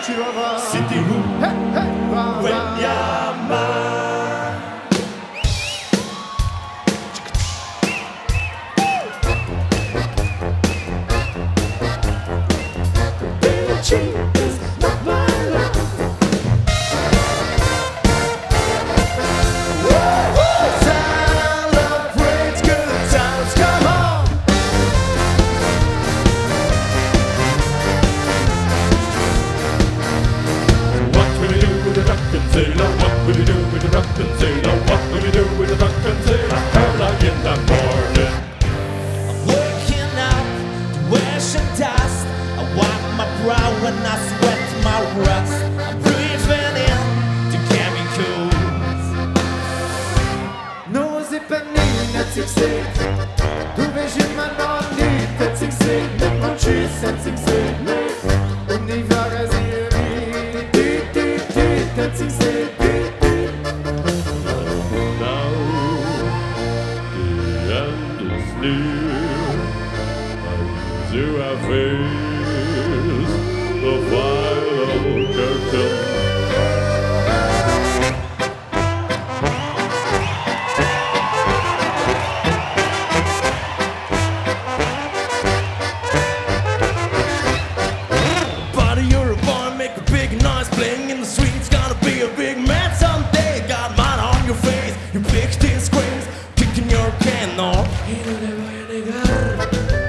Chihuahua. City Hoop, Hey, hey, wow, when wow. Yama. Is not my life. Celebrate good times, come on. What will you do with the drunken sailor? What will you do with the drunken sailor? What will you do with the drunken sailor? Early in the morning. I'm waking up to ash and dust. I wipe my brow and I sweat my rust. I'm breathing in the chemicals. Nå zipper nynet succé. Du vision man har nytet succé. Men man kysset succé. Och ni vågar se mig. Nytet succé. Now the end is near. As you have faced the final curtain. Buddy, you're a boy, make a big noise. Playing in the streets, gonna be a big man someday. Got mine on your face, you big steel screams, kicking your can off. Y no le voy a negar.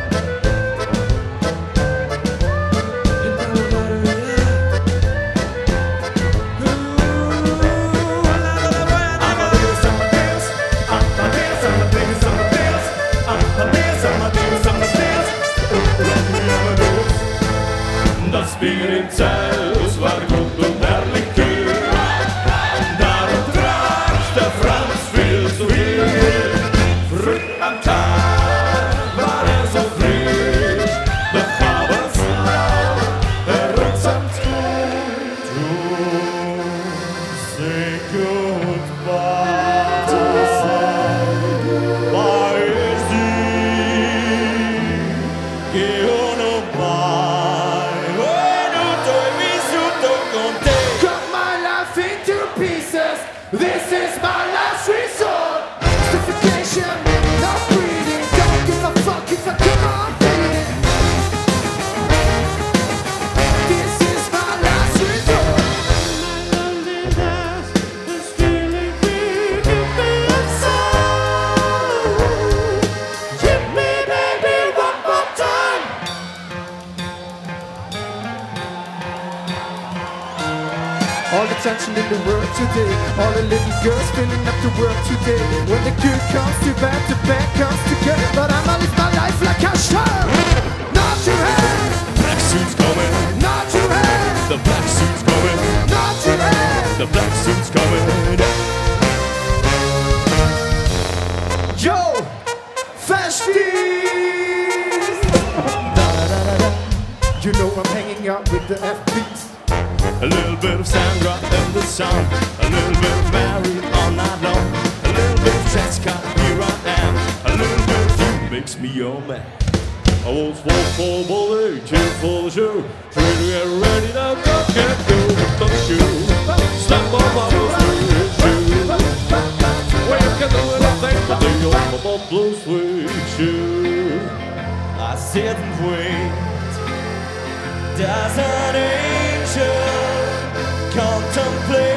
Das Spirit selbst war gut und ehrlich kühl. Darum trank der Franz viel zu viel. Früh am Tag war so frisch. Doch Abendslauf errücksamt to say goodbye. Bye, sie, geh ohne Cut my life into pieces. This is my last resort. Suffocation, not breathing. Don't give a fuck if I come on bleeding. This is my last resort. My loneliness is feeling me deep inside. Give me, baby, one more time. All the tension in the world today. All the little girls filling up the world today. When the good comes to bad, the bad comes to good. But I'ma live my life like I should. Not your head, Black suit's coming, not your head, the black suit's coming, not your head. the black suit's coming. Yo, festies. You know I'm hanging out with the FBs. A little bit of Sandra in the sun, a little bit of Mary all night long, a little bit of Jessica, here I am, a little bit of you makes me your man. I was full bully, cheerful shoe, trying to get ready now, go get go with the shoe, slap on my blue shoe, well you can do anything but the old blue sweet shoe. I sit and wait. Does an angel contemplate?